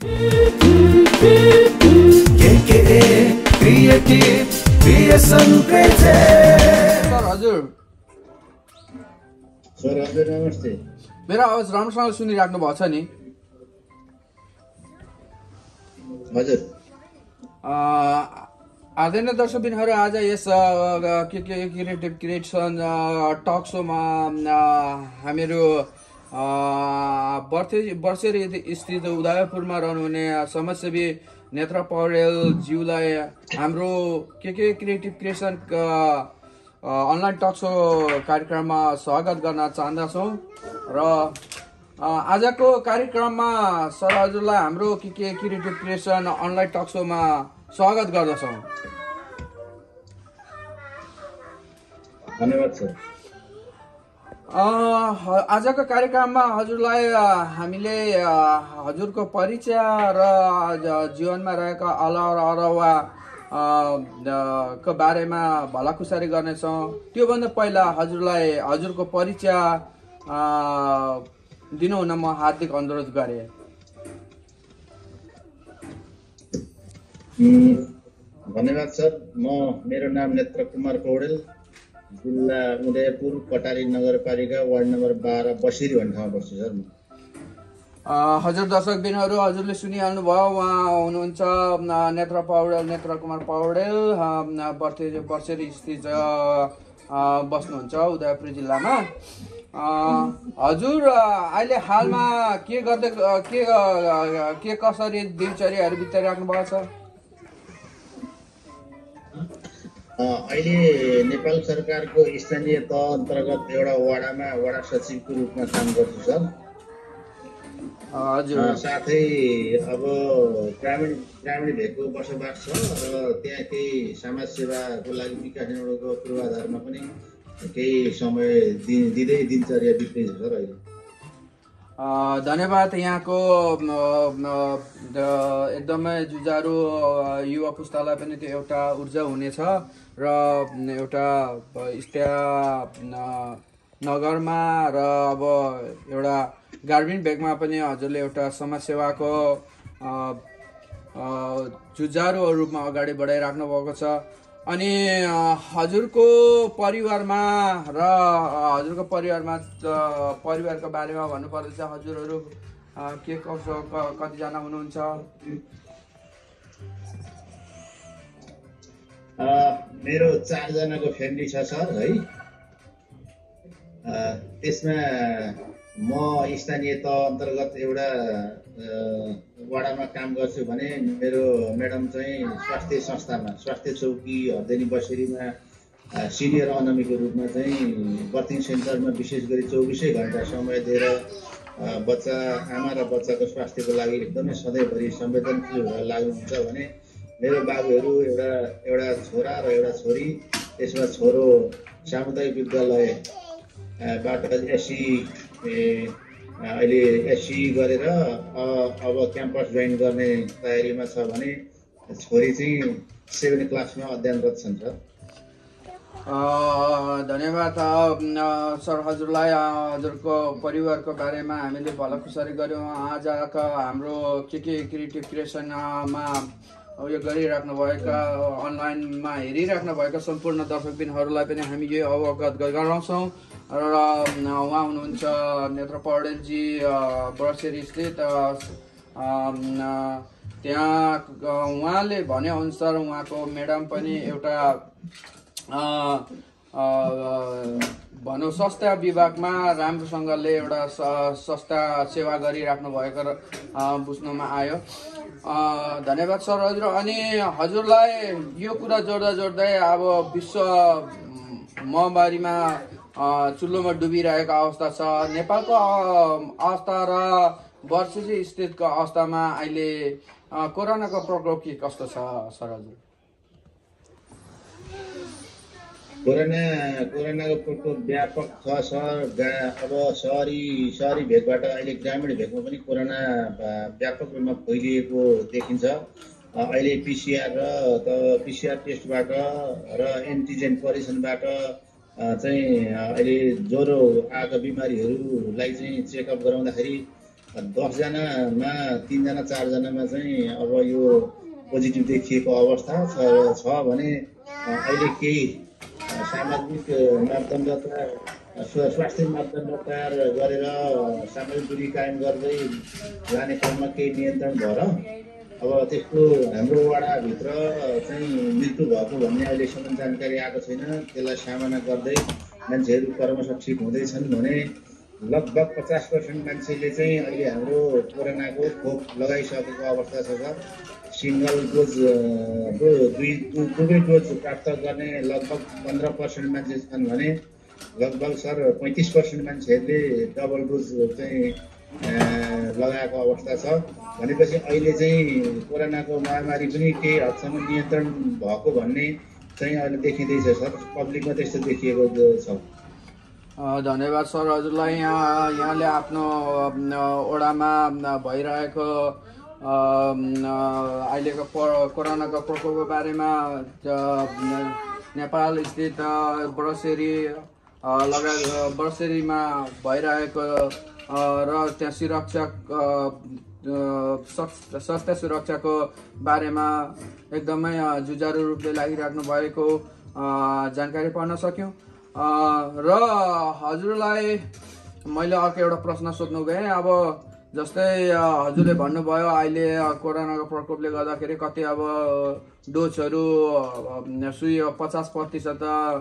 हजुर सर हजुर नमस्ते। मेरो आवाज राम्रोसँग सुनिराख्नु भएको छ नि? हजुर आदरणीय दर्शकबिनहरू, आज यस क्रिएटिभ क्रिएसन टक शोमा हामीहरू बर्सेरी स्थित उदयपुरमा रहनुहुने समाजसेवी नेत्र पौडेलज्यूलाई हाम्रो creative creation online talk show कार्यक्रममा स्वागत गर्न चाहन्छौँ र आजको कार्यक्रममा सर हजुरलाई हाम्रो क्रिएटिभ क्रिएसन अनलाइन टक शोमा स्वागत गर्दछौँ। धन्यवाद सर। आजको कार्यक्रममा हजुरलाई हामीले हजुरको परिचय र जीवनमा रहेका अलावा को बारेमा भलाखुसारी गर्नेछौँ। त्योभन्दा पहिला हजुरलाई हजुरको परिचय दिनुहुन म हार्दिक अनुरोध गरेँ। धन्यवाद सर। मेरो नाम नेत्र कुमार पौडेल, जिल्ला उदयपुर, कटारी नगरपालिका, वार्ड नम्बर 12 बसेरी भन्ने ठाउँमा बस्छु सर। हजुर दर्शकबिनहरू, हजुरले सुनिहाल्नु भयो, उहाँ हुनुहुन्छ नेत्र कुमार पौडेल, बर्सेरी स्थित बस्नुहुन्छ उदयपुर जिल्लामा। हजुर अहिले हालमा के गर्दै के कसरी दिनचर्याहरू बिताइराख्नु भएको छ? अहिले नेपाल सरकारको स्थानीय तह अन्तर्गत एउटा वडामा वडा सचिवको रूपमा काम गर्छु सर। हजुर साथै अब ग्रामीण भेगको बसोबास छ र त्यहाँ केही समाज सेवाको लागि विकास निर्माणको पूर्वाधारमा पनि केही समय दिँदै दिनचर्या बित्दैछ सर अहिले। धन्यवाद। यहाँको एकदमै जुझारु युवा पुस्तालाई पनि त्यो एउटा ऊर्जा हुनेछ र एउटा नगरमा र अब एउटा ग्रामीण भेगमा पनि हजुरले एउटा समाजसेवाको जुझारु रूपमा अगाडि बढाइराख्नु भएको छ। अनि हजुरको परिवारमा परिवारको बारेमा भन्नुपर्दा चाहिँ हजुरहरू के कसो कतिजना हुनुहुन्छ? मेरो 4 जनाको फ्यामिली छ सर है। त्यसमा म स्थानीय तह अन्तर्गत एउटा वडामा काम गर्छु भने मेरो म्याडम चाहिँ स्वास्थ्य संस्थामा, स्वास्थ्य चौकी हर्देनी बसेरीमा सिनियर अनमीको रूपमा चाहिँ बर्थिङ सेन्टरमा विशेष गरी 24 घण्टा समय दिएर आमा र बच्चाको स्वास्थ्यको लागि एकदमै सधैँभरि संवेदनशील भएर लाग्नुहुन्छ भने मेरो बाबुहरू एउटा छोरा र एउटा छोरी। त्यसमा छोरो सामुदायिक विद्यालयबाट अहिले एससी गरेर अब क्याम्पस जोइन गर्ने तयारीमा छ भने छोरी चाहिँ 7 क्लासमा अध्ययनरत छन् सर। धन्यवाद सर। हजुरलाई हजुरको परिवारको बारेमा हामीले भलाखुसारी गऱ्यौँ। आजका हाम्रो क्रिएटिभ क्रिएसनमा उयो गरिराख्नुभएका अनलाइनमा हेरिराख्नुभएका सम्पूर्ण दर्शकबिनहरूलाई पनि हामी यो अवगत गराउँछौँ र उहाँ हुनुहुन्छ नेत्र पौडेलजी बर्सेरी स्थित। त्यहाँ उहाँले भनेअनुसार उहाँको म्याडम पनि एउटा भनौँ स्वास्थ्य विभागमा राम्रोसँगले एउटा संस्था सेवा गरिराख्नु भएको बुझ्नुमा आयो। धन्यवाद सर हजुर। अनि हजुरलाई यो कुरा जोड्दै अब विश्व महामारीमा चुल्लोमा डुबिरहेको अवस्था छ नेपालको अवस्था र बर्सेरी स्थितको अवस्थामा अहिले कोरोनाको प्रकोप के कस्तो छ सर हजुर? कोरोनाको प्रकोप व्यापक छ सर। अब सहरी भेगबाट अहिले ग्रामीण भेगमा पनि कोरोना व्यापक रूपमा फैलिएको देखिन्छ। अहिले पिसिआर टेस्टबाट र एन्टिजेन परीक्षणबाट चाहिँ अहिले ज्वरो आएका बिमारीहरूलाई चाहिँ चेकअप गराउँदाखेरि 10 जनामा 3 जना 4 जनामा चाहिँ अब यो पोजिटिभ देखिएको अवस्था छ भने अहिले केही सामाजिक मापदण्ड स्वास्थ्य मापदण्ड तयार गरेर सामाजिक दूरी कायम गर्दै जाने क्रममा केही नियन्त्रण भएर अब त्यस्तो हाम्रो वडाभित्र चाहिँ मृत्यु भएको भन्ने अहिलेसम्म जानकारी आएको छैन। त्यसलाई सामना गर्दै मान्छेहरू क्रमशः ठिक हुँदैछन् भने लगभग 50% मान्छेले चाहिँ अहिले हाम्रो कोरोनाको खोप लगाइसकेको अवस्था छ सर। सिंगल डोज दुवै डोज प्राप्त गर्ने लगभग 15% मान्छे छन् भने लगभग सर 35% मान्छेहरूले डबल डोज चाहिँ लगाएको अवस्था छ। भनेपछि अहिले चाहिँ कोरोनाको महामारी पनि केही हदसम्म नियन्त्रण भएको भन्ने चाहिँ अहिले देखिँदैछ सर। पब्लिकमा त्यस्तो देखिएको छ। धन्यवाद सर हजुरलाई। यहाँले आफ्नो ओडामा भइरहेको अहिलेको कोरोनाको प्रकोपको बारेमा नेपाल स्थित बडसेरीमा भइरहेको र त्यहाँ स्वास्थ्य सुरक्षाको बारेमा एकदमै जुझारु रूपले लागिराख्नु भएको जानकारी पाउन सक्यौँ। र हजुरलाई मैले अर्को एउटा प्रश्न सोध्नु गएँ। अब जस्तै हजुरले भन्नुभयो अहिले कोरोनाको प्रकोपले गर्दाखेरि कति अब डोजहरू सुई 50%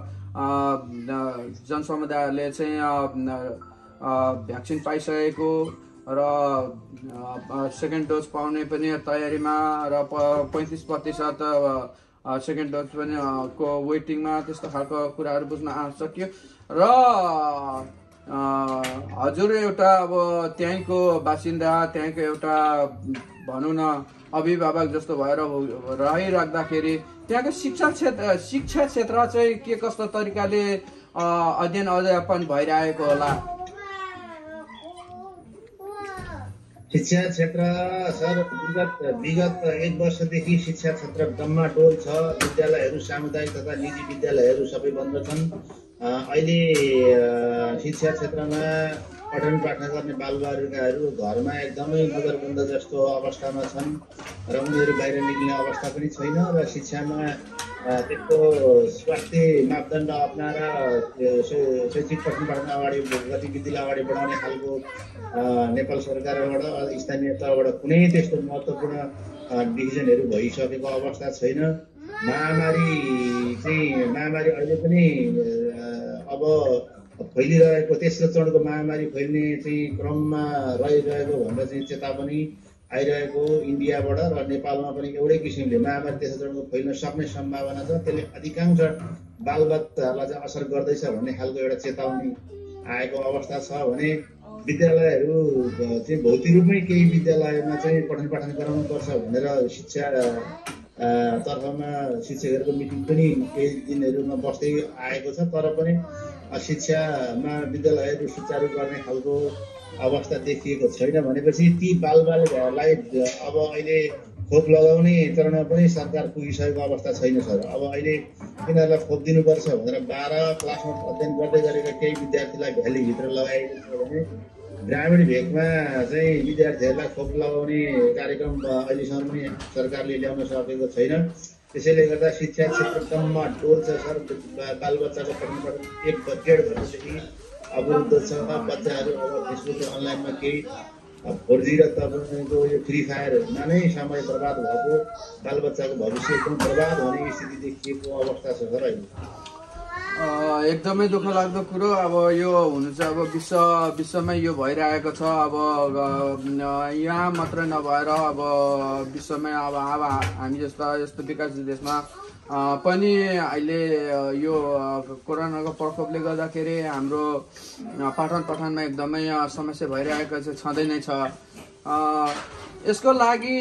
जनसमुदायहरूले चाहिँ भ्याक्सिन पाइसकेको र सेकेन्ड डोज पाउने पनि तयारीमा र 35% सेकेन्ड डोज पनि को वेटिङमा, त्यस्तो खालको कुराहरू बुझ्न सक्यो। र हजुर एउटा अब त्यहीँको बासिन्दा, त्यहीँको एउटा भनौँ न अभिभावक जस्तो भएर रहिराख्दाखेरि त्यहाँको शिक्षा क्षेत्र चाहिँ के कस्तो तरिकाले अध्ययन अध्यापन भइरहेको होला? शिक्षा क्षेत्र सर विगत 1 वर्षदेखि शिक्षा क्षेत्र डम्माडोल छ। विद्यालयहरू सामुदायिक तथा निजी विद्यालयहरू सबै बन्द छन्। अहिले शिक्षा क्षेत्रमा पठन पाठन गर्ने बालबालिकाहरू घरमा एकदमै नजरबन्द जस्तो अवस्थामा छन् र उनीहरू बाहिर निक्लिने अवस्था पनि छैन। र शिक्षामा त्यस्तो स्वास्थ्य मापदण्ड अप्नाएर शैक्षिक पठन पाठन अगाडि गतिविधिलाई अगाडि बढाउने खालको नेपाल सरकारबाट स्थानीय तहबाट कुनै त्यस्तो महत्त्वपूर्ण डिसिजनहरू भइसकेको अवस्था छैन। महामारी अहिले पनि अब फैलिरहेको तेस्रो चरणको महामारी फैलिने चाहिँ क्रममा रहिरहेको भनेर चाहिँ चेतावनी आइरहेको इन्डियाबाट र नेपालमा पनि एउटै किसिमले महामारी तेस्रो चरणको फैल्न सक्ने सम्भावना छ। त्यसले अधिकांश बालबच्चाहरूलाई चाहिँ असर गर्दैछ भन्ने खालको एउटा चेतावनी आएको अवस्था छ भने विद्यालयहरू चाहिँ भौतिक रूपमै केही विद्यालयमा चाहिँ पठन पाठन गराउनुपर्छ भनेर शिक्षा तर्फमा शिक्षकहरूको मिटिङ पनि केही दिनहरूमा बस्दै आएको छ। तर पनि शिक्षामा विद्यालयहरू सुचारू गर्ने खालको अवस्था देखिएको छैन। भनेपछि ती बालबालिकाहरूलाई अब अहिले खोप लगाउने चरणमा पनि सरकार पुगिसकेको अवस्था छैन सर। अब अहिले तिनीहरूलाई खोप दिनुपर्छ भनेर 12 क्लासमा अध्ययन गर्दै गरेका केही विद्यार्थीलाई भ्यालीभित्र लगाएको छ भने ग्रामीण भेगमा चाहिँ विद्यार्थीहरूलाई खोप लगाउने कार्यक्रम अहिलेसम्म पनि सरकारले ल्याउन सकेको छैन। त्यसैले गर्दा शिक्षा क्षेत्र डम्माडोल छ सर। बालबच्चाको पठन पाठन 1.5 वर्षदेखि अवरुद्ध छ। बच्चाहरू अब फेसबुक अनलाइनमा केही 4G र तपाईँको यो फ्री फायरमा नै समय बर्बाद भएको, बालबच्चाको भविष्य एकदम बर्बाद हुने स्थिति देखिएको अवस्था छ सर अहिले। एकदमै दुःख लाग्दो कुरो। अब यो हुनु चाहिँ अब विश्वमै यो भइरहेको छ। अब यहाँ मात्र नभएर अब विश्वमै अब हामी जस्ता यस्तो विकासशील देशमा पनि अहिले यो कोरोनाको प्रकोपले गर्दाखेरि हाम्रो पाठनमा एकदमै समस्या भइरहेको चाहिँ छँदै नै छ। यसको लागि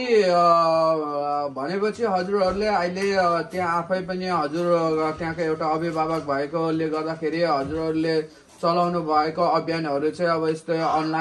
भनेपछि हजुरहरूले अहिले त्यहाँ आफै पनि हजुर त्यहाँको एउटा अभिभावक भएकोले गर्दाखेरि हजुरहरूले चलाउनु भएको अभियानहरू चाहिँ अब यस्तै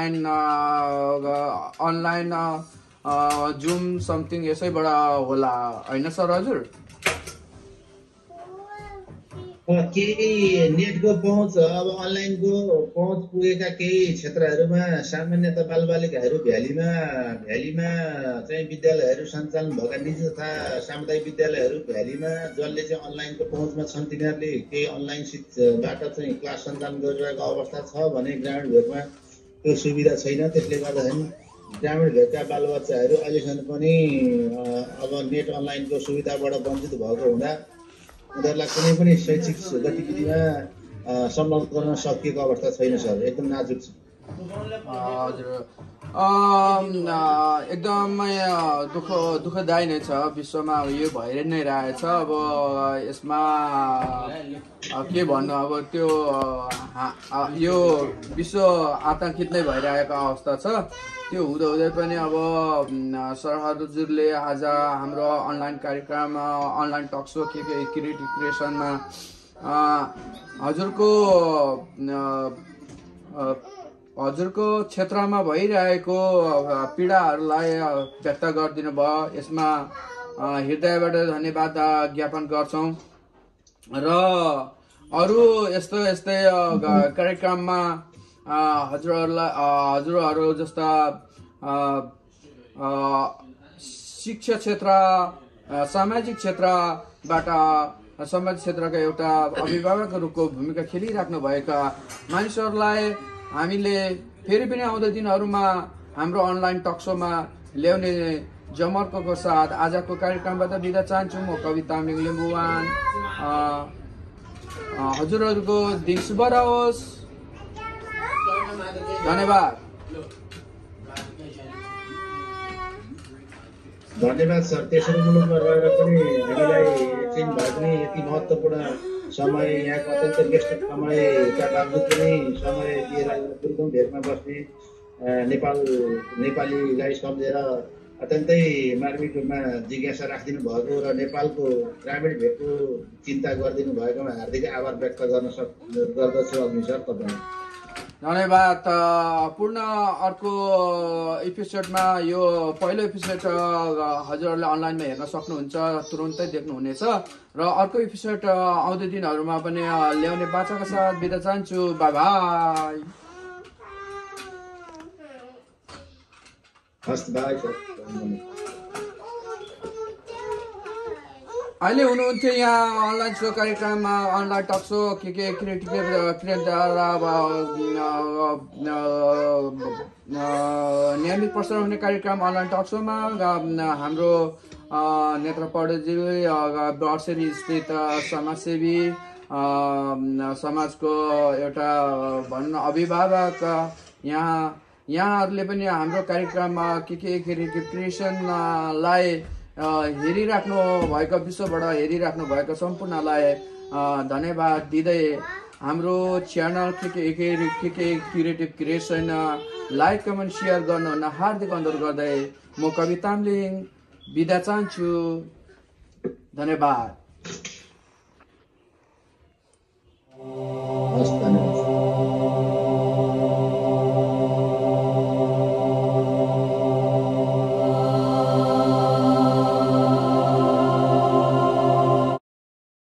अनलाइन जुम समथिङ यसैबाट होला होइन सर? हजुर हो केही नेटको पहुँच अब अनलाइनको पहुँच पुगेका केही क्षेत्रहरूमा सामान्यतः बालबालिकाहरू भ्यालीमा चाहिँ विद्यालयहरू सञ्चालन भएका निजी तथा सामुदायिक विद्यालयहरू भ्यालीमा जसले चाहिँ अनलाइनको पहुँचमा छन् तिनीहरूले केही अनलाइनबाट चाहिँ क्लास सञ्चालन गरिरहेको अवस्था छ भने ग्रामीण भेगमा त्यो सुविधा छैन। त्यसले गर्दाखेरि ग्रामीण भेगका बालबच्चाहरू अहिलेसम्म पनि अब नेट अनलाइनको सुविधाबाट वञ्चित भएको हुँदा उनीहरूलाई कुनै पनि शैक्षिक गतिविधिमा संलग्न गर्न सकिएको अवस्था छैन सर, एकदम नाजुक छ। हजुर, एकदमै दुःखदायी नै छ। विश्वमा यो भइ नै रहेछ। अब यसमा के भन्नु, अब त्यो यो विश्व आतंकित नै भइरहेको अवस्था छ। त्यो हुँदै पनि अब सर हजुरले आज हाम्रो अनलाइन कार्यक्रम अनलाइन टक सो क्रिएटिभ क्रिएसनमा हजुरको क्षेत्रमा भइरहेको पीडाहरूलाई व्यक्त गरिदिनु भयो। यसमा हृदयबाट धन्यवाद ज्ञापन गर्छौँ र अरू यस्तै कार्यक्रममा हजुरहरू जस्ता शिक्षा क्षेत्र सामाजिक क्षेत्रका एउटा अभिभावकको रूपको भूमिका खेलिराख्नु भएका मानिसहरूलाई हामीले फेरि पनि आउँदो दिनहरूमा हाम्रो अनलाइन टकसोमा ल्याउने जमर्को साथ आजको कार्यक्रमबाट बिदा चाहन्छु। म कविता तामाङ लिम्बुवान। हजुरहरूको दिन शुभ रहोस्। धन्यवाद। धन्यवाद सर। तेस्रो मुलुकमा रहेर पनि हामीलाई एकछिन भए पनि यति महत्त्वपूर्ण समय, यहाँको अत्यन्त व्यस्त समयका बावजुद पनि समय दिएर दुर्गम भेगमा बस्ने नेपालीलाई सम्झेर अत्यन्तै मार्मिक रूपमा जिज्ञासा राखिदिनु भएको र नेपालको ग्रामीण भेगको चिन्ता गरिदिनु भएकोमा हार्दिक आभार व्यक्त गर्दछु अग्नि सर तपाईँ। धन्यवाद। पूर्ण अर्को एपिसोडमा यो पहिलो एपिसोड हजुरहरूले अनलाइनमा हेर्न सक्नुहुन्छ, तुरुन्तै देख्नुहुनेछ र अर्को एपिसोड आउँदो दिनहरूमा पनि ल्याउने बाचाका साथ बिदा चाहन्छु। Bye bye. हस् बाई सर। अहिले हुनुहुन्थ्यो यहाँ अनलाइन सो कार्यक्रममा अनलाइन टक सो क्रिएटिभ नियमित प्रसारण हुने कार्यक्रम अनलाइन टक सोमा हाम्रो नेत्र पौडेलजी बर्सेरी स्थित समाजसेवी समाजको एउटा भन्न अभिभावक यहाँहरूले पनि हाम्रो कार्यक्रममा क्रिएटिभ क्रिएसनलाई हेरिराख्नु भएको विश्वबाट हेरिराख्नु भएको सम्पूर्णलाई धन्यवाद दिँदै हाम्रो channel creative creation like comment share गर्न हार्दिक अनुरोध गर्दै म कविता तामाङ बिदा चाहन्छु। धन्यवाद।